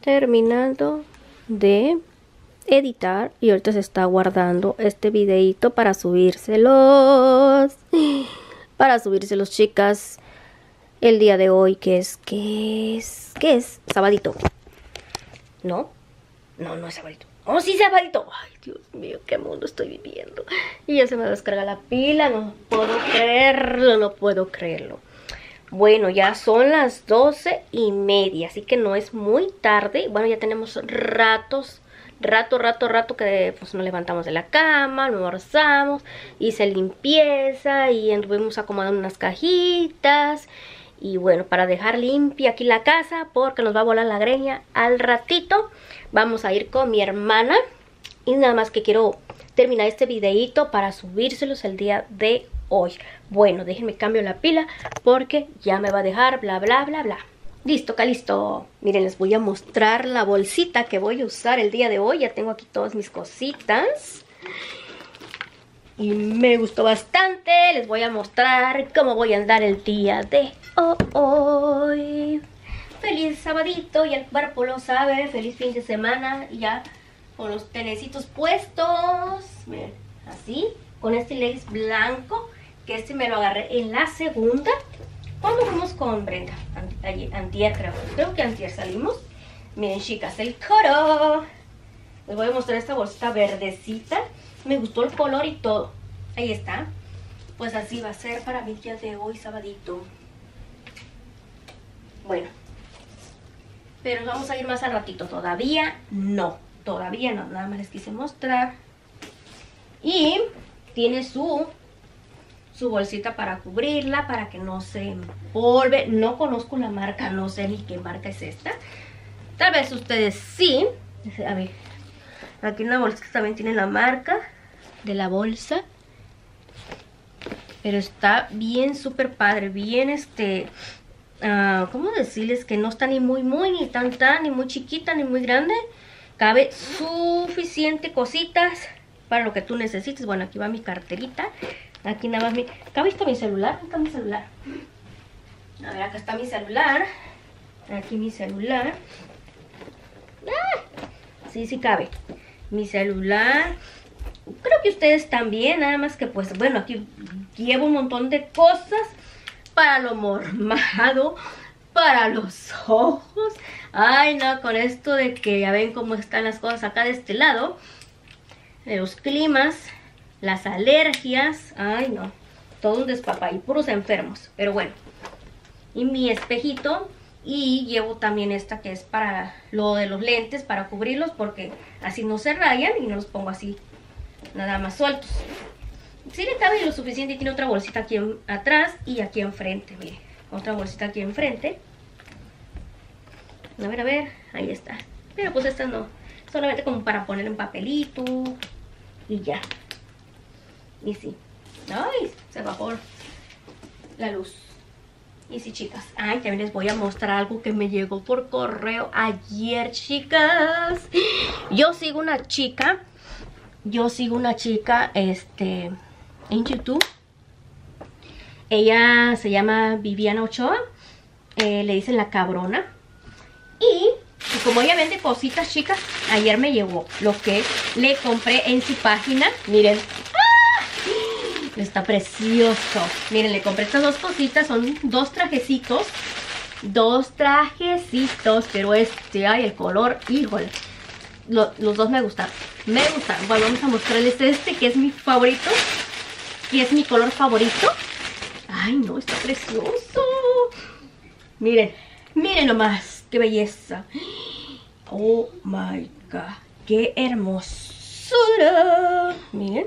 terminando de editar y ahorita se está guardando este videito para subírselos. Para subírselos, chicas, el día de hoy, ¿qué es? Sabadito. ¿No? No es sabadito. ¡Oh, sí, sabadito! ¡Ay, Dios mío, qué mundo estoy viviendo! Y ya se me descarga la pila, no puedo creerlo. Bueno, ya son las 12:30, así que no es muy tarde. Bueno, ya tenemos rato que pues nos levantamos de la cama, almorzamos, hice limpieza y anduvimos acomodando unas cajitas. Y bueno, para dejar limpia aquí la casa, porque nos va a volar la greña al ratito, vamos a ir con mi hermana. Y nada más que quiero terminar este videito para subírselos el día de hoy. Bueno, déjenme cambio la pila porque ya me va a dejar bla. Listo, listo. Miren, les voy a mostrar la bolsita que voy a usar el día de hoy. Ya tengo aquí todas mis cositas y me gustó bastante. Les voy a mostrar cómo voy a andar el día de hoy. Feliz sabadito, y el cuerpo lo sabe. Feliz fin de semana, ya con los tenecitos puestos. Miren, así, con este lace blanco, que este me lo agarré en la segunda. ¿Cuándo fuimos con Brenda? Antier, creo que antier salimos. Miren, chicas, el coro. Les voy a mostrar esta bolsita verdecita. Me gustó el color y todo. Ahí está. Pues así va a ser para mi día de hoy, sabadito. Bueno, pero vamos a ir más al ratito. Todavía no, nada más les quise mostrar. Y tiene su bolsita para cubrirla, para que no se empolve. No conozco la marca, no sé ni qué marca es esta. Tal vez ustedes sí. A ver, aquí en la bolsita también tiene la marca de la bolsa. Pero está bien, súper padre. Bien, ¿cómo decirles? Que no está ni muy, ni tan, ni muy chiquita, ni muy grande. Cabe suficiente cositas para lo que tú necesites. Bueno, aquí va mi carterita. Aquí nada más ¿cabe está mi celular? Acá mi celular. A ver, acá está mi celular. Aquí mi celular. Sí cabe. Mi celular. Creo que ustedes también, nada más que pues, bueno, aquí llevo un montón de cosas para lo mormado, para los ojos. Ay, no, con esto de que ya ven cómo están las cosas acá de este lado, de los climas, las alergias. Ay, no, todo un despapay, puros enfermos. Pero bueno, y mi espejito. Y llevo también esta que es para lo de los lentes, para cubrirlos, porque así no se rayan y no los pongo así nada más sueltos. Sí le cabe lo suficiente. Y tiene otra bolsita aquí atrás y aquí enfrente. Miren, otra bolsita aquí enfrente. A ver, ahí está. Pero pues esta no, solamente como para poner en papelito y ya. Y sí. Ay, se bajó la luz. Y sí, chicas. Ay, también les voy a mostrar algo que me llegó por correo ayer, chicas. Yo sigo una chica en YouTube. Ella se llama Viviana Ochoa. Le dicen la cabrona. Y como ella vende cositas, chicas, ayer me llegó lo que le compré en su página. Miren. Está precioso. Miren, le compré estas dos cositas. Son dos trajecitos. Pero ay, el color, híjole. Los dos me gustaron. Bueno, vamos a mostrarles este, que es mi favorito. Que es mi color favorito. Ay, no, está precioso. Miren nomás. Qué belleza. Oh, my God. Qué hermosura. Miren,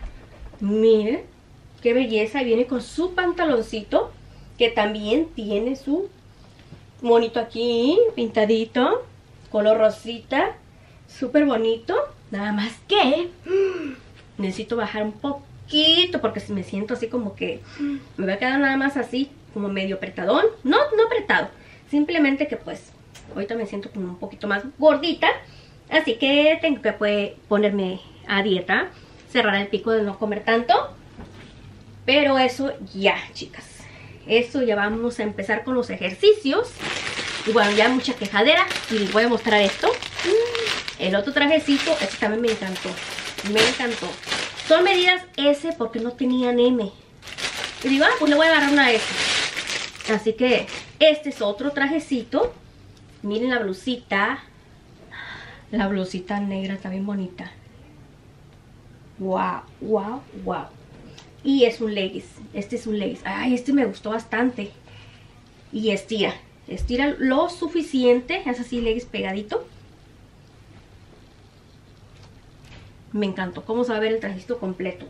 qué belleza. Viene con su pantaloncito, que también tiene su monito aquí, pintadito, color rosita, súper bonito. Nada más que necesito bajar un poquito, porque si me siento así como que me va a quedar nada más así, como medio apretadón. No apretado, simplemente que pues ahorita me siento como un poquito más gordita. Así que tengo que ponerme a dieta, cerrar el pico de no comer tanto. Pero eso ya, chicas, eso ya vamos a empezar con los ejercicios. Y bueno, ya mucha quejadera. Y les voy a mostrar esto. El otro trajecito, este también me encantó. Me encantó. Son medidas S porque no tenían M. Y digo, pues le voy a agarrar una S. Así que este es otro trajecito. Miren la blusita. La blusita negra está bien bonita. Wow, wow, wow. Y es un leggings. Este es un leggings. Ay, este me gustó bastante. Y estira. Estira lo suficiente. Es así, leggings pegadito. Me encantó cómo se va a ver el trajecito completo.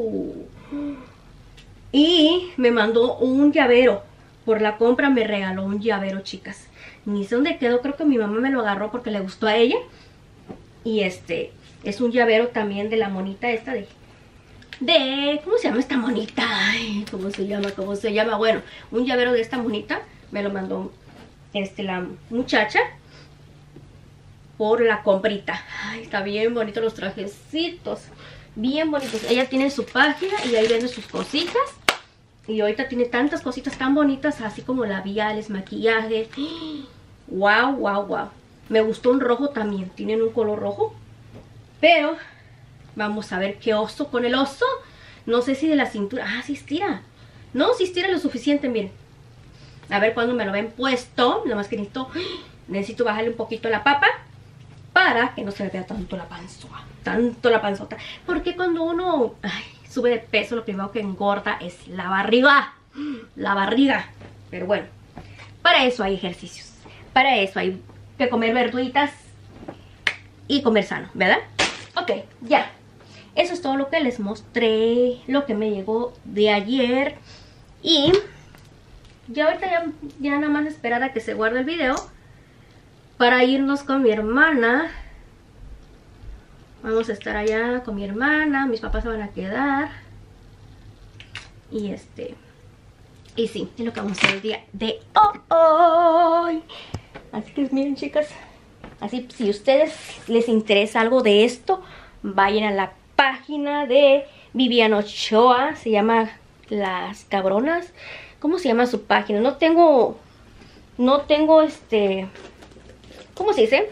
Y me mandó un llavero. Por la compra me regaló un llavero, chicas. Ni sé dónde quedó. Creo que mi mamá me lo agarró porque le gustó a ella. Y es un llavero también de la monita esta ¿cómo se llama esta monita? Ay, ¿cómo se llama? ¿Cómo se llama? Bueno, un llavero de esta monita. Me lo mandó la muchacha. Por la comprita. Ay, está bien bonito los trajecitos. Bien bonitos. Ella tiene su página y ahí vende sus cositas. Y ahorita tiene tantas cositas tan bonitas, así como labiales, maquillaje. Wow, wow, wow. Me gustó un rojo también. Tienen un color rojo. Pero vamos a ver qué oso. Con el oso, no sé si de la cintura. Ah, sí estira. No, sí estira lo suficiente, miren. A ver cuándo me lo ven puesto. Nada más que necesito bajarle un poquito la papa. Para que no se me vea tanto la panzota. Tanto la panzota. Porque cuando uno sube de peso, lo primero que engorda es la barriga. La barriga. Pero bueno, para eso hay ejercicios. Para eso hay que comer verduritas y comer sano, ¿verdad? Ok, ya. Eso es todo lo que les mostré. Lo que me llegó de ayer. Y ya ahorita ya nada más esperar a que se guarde el video. Para irnos con mi hermana. Vamos a estar allá con mi hermana. Mis papás se van a quedar. Y y sí, es lo que vamos a hacer el día de hoy. Así que miren, chicas. Así, si a ustedes les interesa algo de esto, vayan a la página de Vivian Ochoa. Se llama Las Cabronas. ¿Cómo se llama su página? No tengo ¿cómo se dice?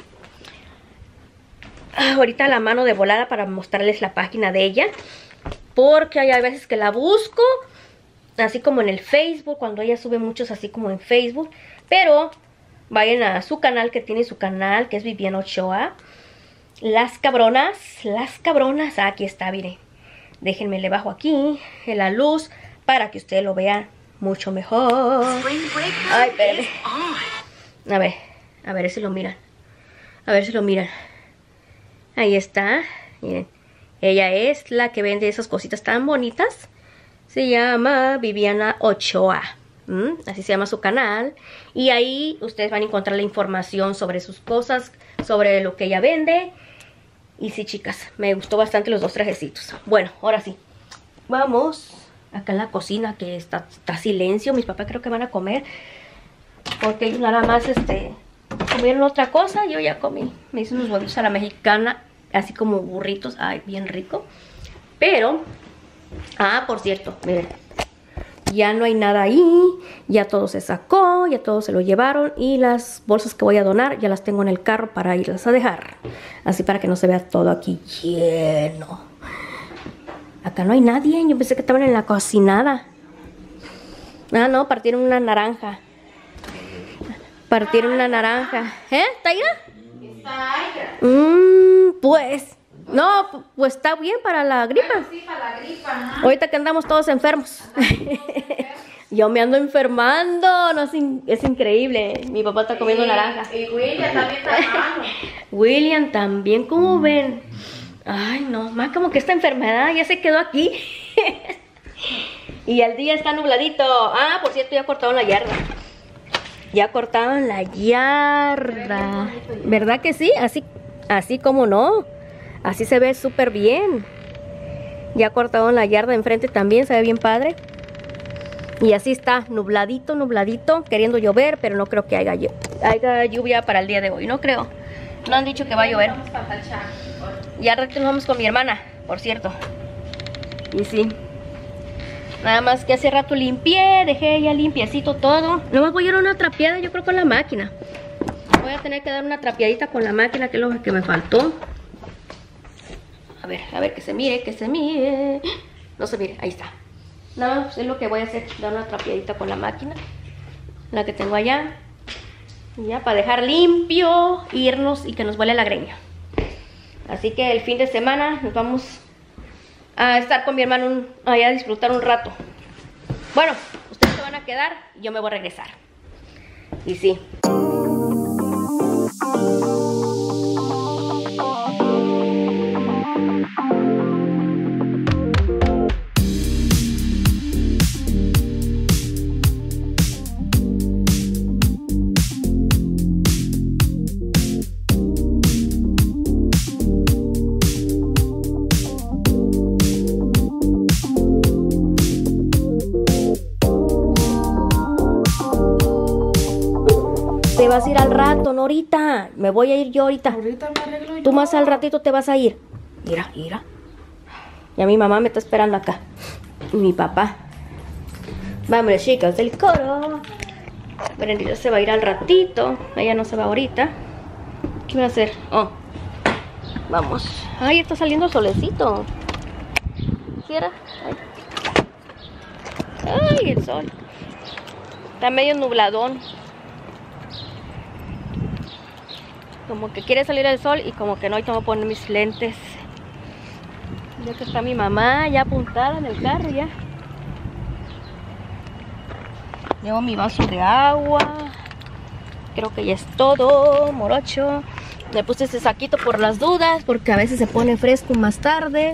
Ahorita a la mano de volada para mostrarles la página de ella. Porque hay veces que la busco. Así como en el Facebook. Cuando ella sube muchos así como en Facebook. Pero vayan a su canal, que tiene su canal, que es Vivian Ochoa. Las Cabronas. Las Cabronas. Aquí está, miren. Déjenme le bajo aquí en la luz para que ustedes lo vean mucho mejor. Ay, espérenme. A ver si lo miran. A ver si lo miran. Ahí está. Miren. Ella es la que vende esas cositas tan bonitas. Se llama Viviana Ochoa. Así se llama su canal. Y ahí ustedes van a encontrar la información sobre sus cosas. Sobre lo que ella vende. Y sí, chicas, me gustó bastante los dos trajecitos. Bueno, ahora sí. Vamos acá en la cocina, que está silencio. Mis papás creo que van a comer. Porque ellos nada más comieron otra cosa. Yo ya comí. Me hice unos huevos a la mexicana. Así como burritos. Ay, bien rico. Pero, por cierto, miren. Ya no hay nada ahí. Ya todo se sacó. Ya todo se lo llevaron. Y las bolsas que voy a donar ya las tengo en el carro para irlas a dejar. Así para que no se vea todo aquí lleno. Acá no hay nadie. Yo pensé que estaban en la cocinada. Ah, no, partieron una naranja. Partieron una naranja. ¿Taira? Pues, no, pues está bien para la gripa. Bueno, sí, para la gripa, ¿no? Ahorita que andamos todos enfermos. Yo me ando enfermando, no, es increíble. Mi papá está comiendo naranja. Y William también está malo. William también, ¿cómo ven? Ay, no, más como que esta enfermedad ya se quedó aquí. Y el día está nubladito. Ah, por cierto, ya cortaron la yarda. Ya cortaron la yarda. ¿Verdad que sí? Así como no. Así se ve súper bien. Ya cortaron la yarda enfrente también, se ve bien padre. Y así está, nubladito, nubladito, queriendo llover, pero no creo que haya lluvia para el día de hoy, no creo. No han dicho que va a llover. Ya al rato nos vamos con mi hermana, por cierto. Y sí. Nada más que hace rato limpié, dejé ya limpiecito todo. Nomás voy a ir a una trapeada, yo creo, con la máquina. Voy a tener que dar una trapeadita con la máquina, que es lo que me faltó. A ver, que se mire, que se mire. No se mire, ahí está. Nada más es lo que voy a hacer, dar una trapeadita con la máquina, la que tengo allá. Y ya, para dejar limpio, irnos y que nos vuele la greña. Así que el fin de semana nos vamos a estar con mi hermano allá a disfrutar un rato. Bueno, ustedes se van a quedar y yo me voy a regresar. Y sí. Te vas a ir al rato, no ahorita. Me voy a ir yo ahorita. Ahorita me arreglo yo. Tú más al ratito te vas a ir. Mira, mira. Ya mi mamá me está esperando acá. Y mi papá. Vamos, chicas del coro. Brendita se va a ir al ratito. Ella no se va ahorita. ¿Qué voy a hacer? Oh. Vamos. Ay, está saliendo el solecito. ¿Sí era? Ay, el sol. Está medio nubladón. Como que quiere salir el sol y como que no. Ahorita voy a poner mis lentes. Ya que está mi mamá ya apuntada en el carro ya. Llevo mi vaso de agua. Creo que ya es todo, morocho. Le puse este saquito por las dudas, porque a veces se pone fresco más tarde.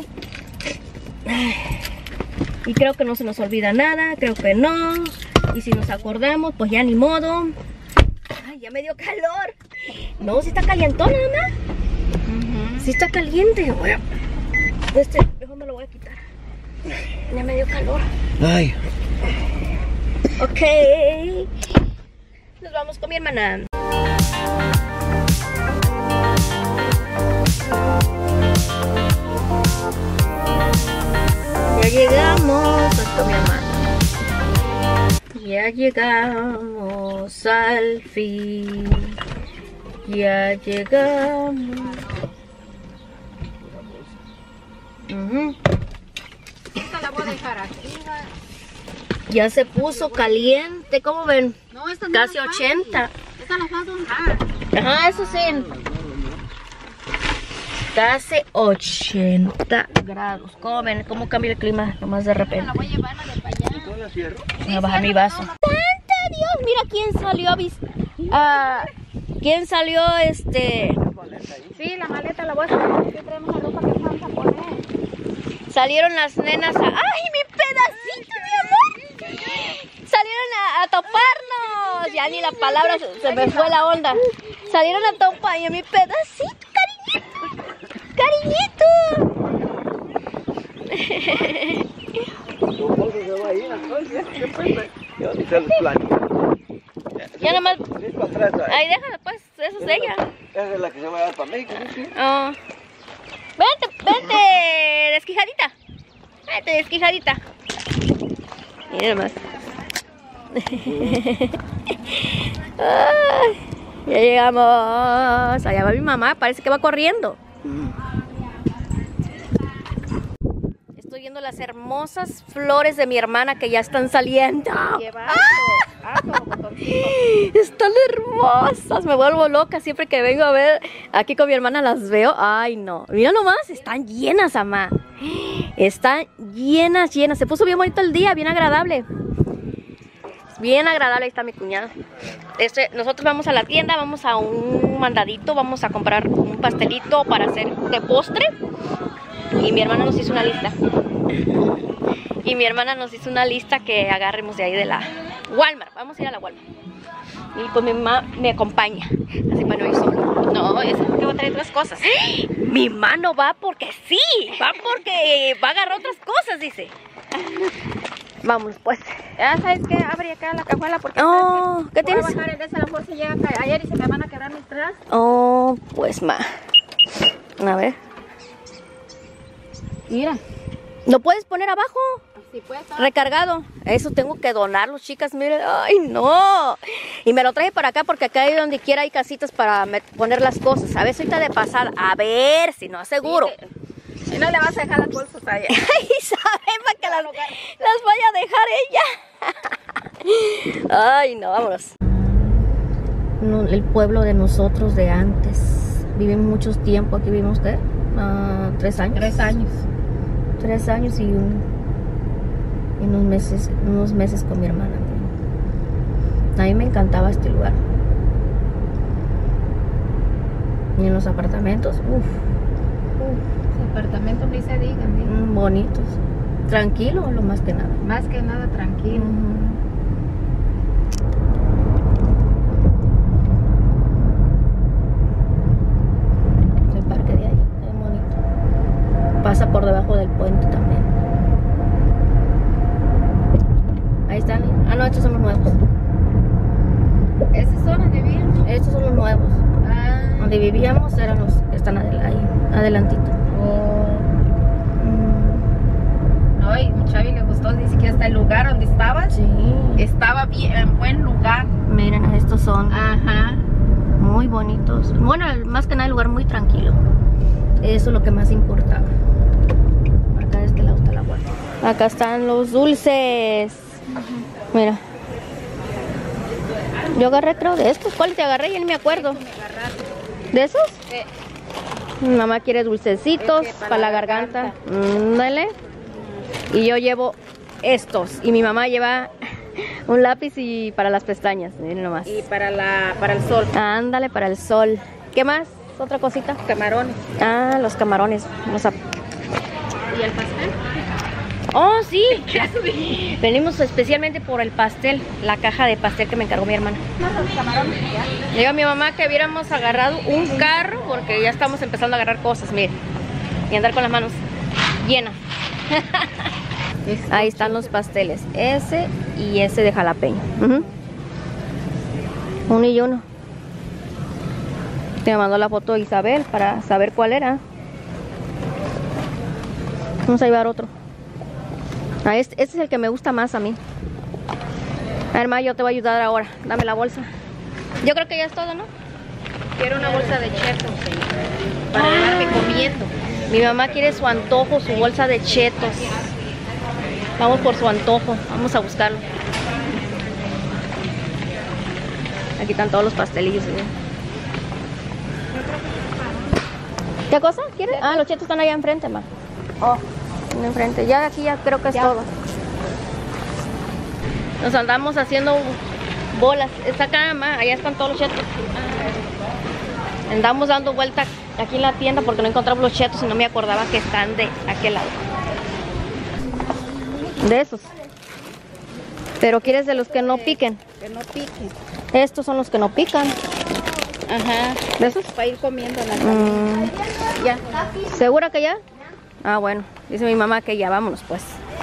Y creo que no se nos olvida nada, creo que no. Y si nos acordamos, pues ya ni modo. Ay, ya me dio calor. No, si está calientona, ¿no? Si está caliente. Bueno, mejor me lo voy a quitar. Ya me dio calor. Ay. Ok. Nos vamos con mi hermana. Ya llegamos con mi hermana. Ya llegamos al fin. Ya llegamos. Esta la voy a dejar aquí. Ya se puso caliente, ¿cómo ven? No, esta no. Casi la 80. Esta la vas a honrar. Ajá, eso sí. Casi 80 grados. ¿Cómo ven? ¿Cómo cambia el clima nomás de repente? La voy a llevar a la de para allá. Voy a bajar mi vaso. ¡Santa Dios! Mira quién salió ¿quién salió Sí, la maleta la voy a sacar porque traemos la ropa que vamos a poner. Salieron las nenas ¡ay, mi pedacito, mi amor! Salieron a toparnos. Ya ni la palabra se me fue la onda. Salieron a topar y mi pedacito, cariñito. Ya nomás. Ahí déjala pues, eso es ella. Esa es la que se va a dar para México, ¿sí? Oh. Vente, desquijadita. Vente, desquijadita. Mira nomás. Ay, ya llegamos. Allá va mi mamá, parece que va corriendo. Estoy viendo las hermosas flores de mi hermana que ya están saliendo. Están hermosas, me vuelvo loca siempre que vengo a ver aquí con mi hermana, las veo. Ay no, mira nomás, están llenas, amá. Están llenas. Se puso bien bonito el día, bien agradable. Bien agradable. Ahí está mi cuñada. Nosotros vamos a la tienda, vamos a un mandadito, vamos a comprar un pastelito para hacer de postre. Y mi hermana nos hizo una lista. Que agarremos de ahí de la Walmart. Vamos a ir a la Walmart. Y pues mi mamá me acompaña. Así para no ir solo. No, es que voy a traer otras cosas. Mi mamá no va porque sí. Va porque va a agarrar otras cosas, dice. Vámonos pues. Ya sabes que abre acá la cajuela porque ¿qué tienes? voy a bajar en esa, a lo mejor se llega ayer y se me van a quebrar mis trastes. Oh, pues ma. A ver. Mira. ¿Lo puedes poner abajo? Si puede estar recargado. Eso tengo que donarlo, chicas, miren. Ay, no. Y me lo traje para acá porque acá hay donde quiera hay casitas para poner las cosas. A ver, ahorita de pasada. A ver, si no aseguro. Si no le vas a dejar las bolsas a ella. Ay, ¿saben para que las vaya a dejar ella? Ay, no, vámonos. No, el pueblo de nosotros de antes. Vivimos mucho tiempo aquí, ¿vivimos usted? 3 años. 3 años. 3 años y unos meses con mi hermana. A mí me encantaba este lugar. Y en los apartamentos, Los apartamentos ni se digan. bonitos. Tranquilo, lo más que nada. Más que nada tranquilo. El parque de ahí, es bonito. Pasa por debajo del puente también. Ahí están. Ah, no, estos son los nuevos. ¿Esas son donde viven? Estos son los nuevos. Ah. Donde vivíamos eran los que están ahí, adelantito. No, y a Chavi le gustó, dice que hasta el lugar donde estabas Sí. estaba bien, en buen lugar. Miren, estos son muy bonitos. Bueno, más que nada el lugar muy tranquilo. Eso es lo que más importaba. Acá de este lado está la guardia. Acá están los dulces. Mira. Yo agarré creo de estos. ¿Cuáles te agarré? Ya ni me acuerdo. ¿De esos? Mi mamá quiere dulcecitos para la garganta. Dale. Y yo llevo estos. Y mi mamá lleva un lápiz y para las pestañas. Miren nomás. Y para el sol. Ándale, para el sol. ¿Qué más? ¿Otra cosita? Camarones. Ah, los camarones. Vamos a... ¿Y el pastel? Oh, sí. Venimos especialmente por el pastel. La caja de pastel que me encargó mi hermana. Los camarones, ya. Digo a mi mamá que hubiéramos agarrado un carro porque ya estamos empezando a agarrar cosas, miren. Y andar con las manos llenas. Ahí están los pasteles. Ese y ese de jalapeño. Uno y uno. Te mandó la foto Isabel para saber cuál era. Vamos a llevar otro. Ah, este es el que me gusta más a mí. A ver, ma, yo te voy a ayudar ahora. Dame la bolsa. Yo creo que ya es todo, ¿no? Quiero una bolsa de chetos para llevarme comiendo. Mi mamá quiere su antojo, su bolsa de chetos. Vamos por su antojo. Vamos a buscarlo. Aquí están todos los pastelillos. ¿Sí? ¿Qué cosa? ¿Quieres? Ah, los chetos están allá enfrente, ma. Oh, enfrente. Ya aquí ya creo que es todo. Nos andamos haciendo bolas. Está acá, ma. Allá están todos los chetos. Andamos dando vuelta aquí en la tienda porque no encontramos los chetos y no me acordaba que están de aquel lado. De esos. Pero quieres de los que no piquen. Que no piquen. Estos son los que no pican. Ajá. ¿De esos? Para ir comiendo la Ya. ¿Segura que ya? Ah, bueno. Dice mi mamá que ya, vámonos pues.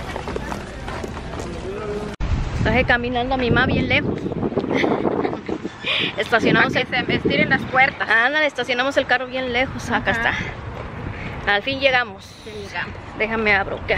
Traje caminando a mi mamá bien lejos. Estacionamos para que se me estiren las puertas. Ándale, estacionamos el carro bien lejos. Acá está. Al fin llegamos. Déjame abro. ¿Qué?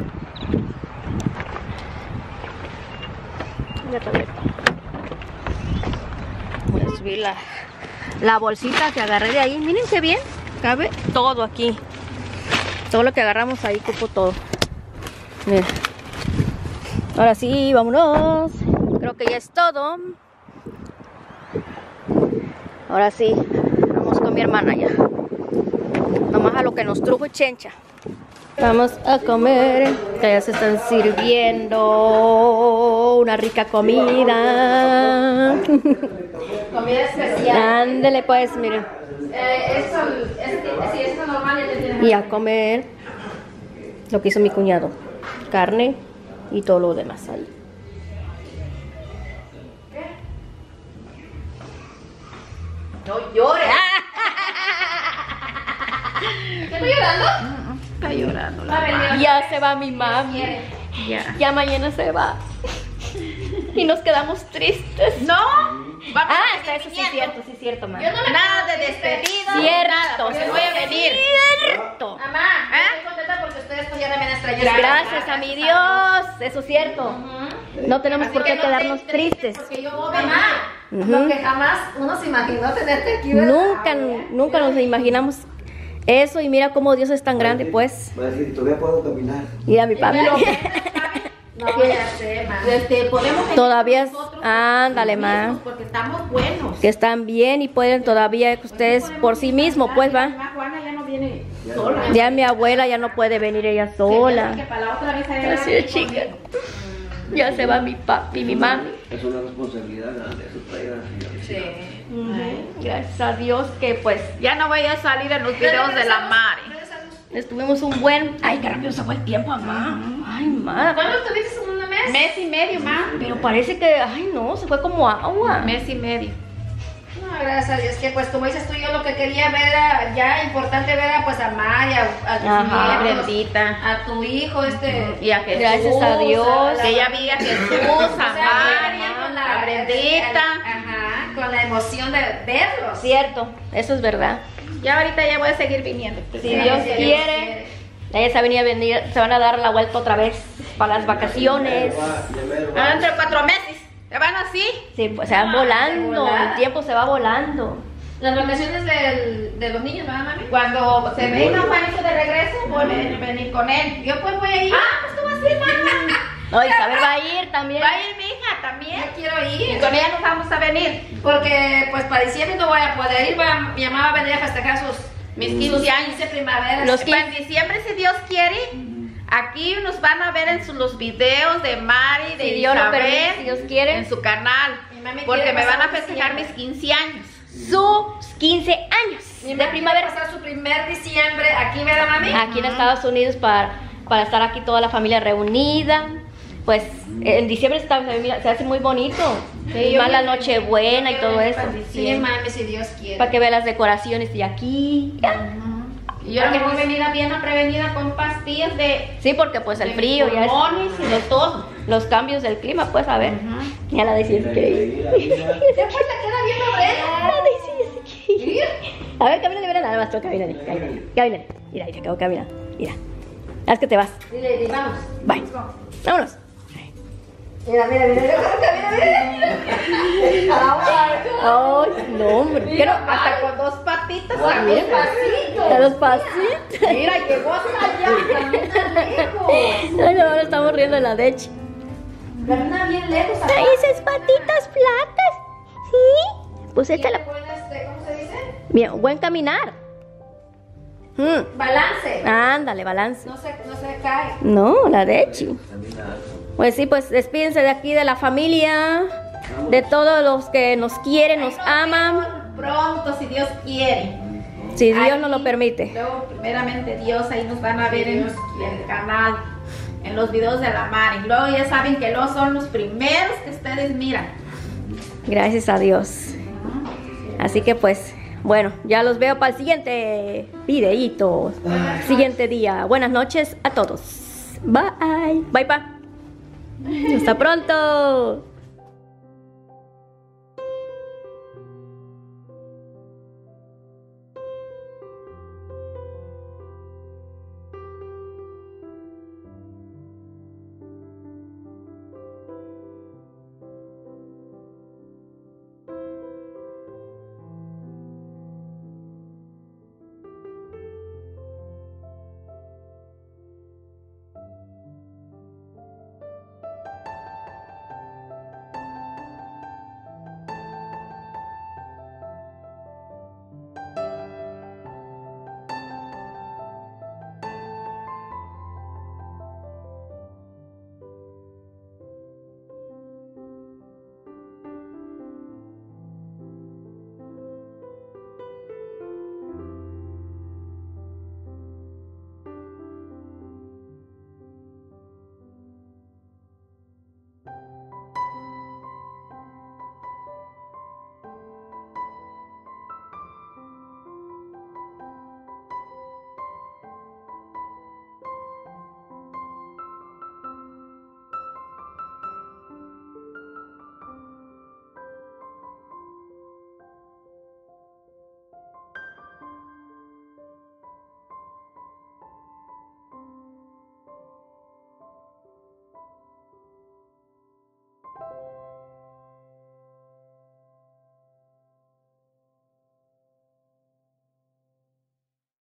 Voy a subir la bolsita que agarré de ahí. Miren qué bien. Cabe todo aquí. Todo lo que agarramos ahí, cupo todo. Miren. Ahora sí, vámonos. Creo que ya es todo. Ahora sí, vamos con mi hermana ya. Vamos a lo que nos trujo Chencha. Vamos a comer, que ya se están sirviendo una rica comida. Comida especial. Ándele pues, miren. Eso es normal. Y a comer lo que hizo mi cuñado. Carne y todo lo demás ahí. No llores. ¿Estoy llorando? Está llorando. Ya se va mi mami. Ya mañana se va. Y nos quedamos tristes. No. Hasta eso sí es cierto, mamá. Yo no me nada de despedida. Cierto. Porque voy a venir. Cierto. Mamá, estoy contenta porque ustedes ella también extrañó. Gracias a mi Dios, eso es cierto. No tenemos por qué quedarnos tristes. Porque yo, mamá, lo que jamás uno se imaginó tenerte aquí, Nunca, nunca nos imaginamos eso y mira cómo Dios es tan grande, pues. Va a decir, todavía puedo caminar. Mira mi papi. No, ya sé, ma. Podemos venir Todavía, nosotros ándale, mismos, ma. porque estamos buenos. Que están bien y pueden todavía ustedes por sí mismos, pues va. Ma, Juana ya no viene sola. Ya mi abuela ya no puede venir ella sola. Que para la otra vez haré Así es, chica. Ya se va mi papi, mi mami. Es una responsabilidad grande, eso trae Sí. Gracias a Dios que pues Ya no voy a salir en los videos de la Mari. estuvimos un buen... Ay, qué rápido se fue el tiempo, mamá. Ay, mamá. ¿Cuándo estuviste en un mes? Mes y medio, ma. Pero parece que, ay no, se fue como agua. Mes y medio. No, gracias a Dios, que pues como dices tú, yo lo que quería ver era, ya importante ver era pues a Maya, a tus Ajá. nietos, Brendita. a tu hijo, Y a Jesús. Gracias a Dios. Que ella vi a Jesús, a Mari, a Brendita. Ajá, con la emoción de verlos. Cierto, eso es verdad. Ya ahorita ya voy a seguir viniendo. Si Dios quiere, ellas se van a dar la vuelta otra vez para las vacaciones. Dentro de 4 meses. ¿Se van así? Sí, pues se van volando, el tiempo se va volando. Las vacaciones de los niños, ¿verdad, mami? Cuando se venga Juanito de regreso, voy a venir con él. Yo pues voy a ir. Ah, pues tú vas a ir, mamá. No, Isabel va a ir también. Va a ir mi hija también. Yo quiero Y ir. con ella nos vamos a venir. Porque pues para diciembre no voy a poder ir, mi mamá va a venir a festejar Mis 15 años. 15 primaveras. Los Para en diciembre, si Dios quiere, aquí nos van a ver en los videos de Mari, de Si Dios lo Isabel, permite, si Dios quiere. en su canal. Mi mami Porque quiere me van a pasar festejar mis diciembre. 15 años. Sus 15 años Mi de mamá primavera. quiere pasar su primer diciembre aquí, ¿verdad, mami? Aquí en Estados Unidos para estar aquí toda la familia reunida. Pues en diciembre se hace muy bonito. Sí, Más la yo Nochebuena y quiero todo venir eso. para diciembre, mami, si Dios quiere. Para que vea las decoraciones de aquí. Y yo que voy venida bien prevenida con pastillas de Sí, porque pues el frío ya es pulmones y de todo. los cambios del clima, pues a ver. Ya la decía que quiere ir. Después te queda bien oreja. La Daisy ya se quiere ir. A ver, camina, mira nada más tú, camina. Camina. Mira, ahí acabo de caminar. Mira. Haz que te vas. Dile, vamos. Bye. Vámonos. Mira. Ay, no, hombre. ¿Qué no? Hasta con 2 patitas. Mira. Despacito. A los pasitos. Mira, llegó hasta allá, camina lejos. Ay, no, ahora estamos riendo de la Dechi. Camina bien lejos. Ay, esas patitas flacas. ¿Sí? Pues esta la... ¿Cómo se dice? Bien, buen caminar. Balance. Ándale, balance. No se cae. No, la Dechi. Pues sí, pues despídense de aquí, de la familia, de todos los que nos quieren, nos aman. Pronto, si Dios quiere. Si Dios nos lo permite. Luego, primeramente Dios, ahí nos van a ver en el canal, en los videos de la Mari. Luego ya saben que los son los primeros que ustedes miran. Gracias a Dios. Así que pues, bueno, ya los veo para el siguiente videíto. Siguiente día. Buenas noches a todos. Bye. Bye, pa. Hasta pronto.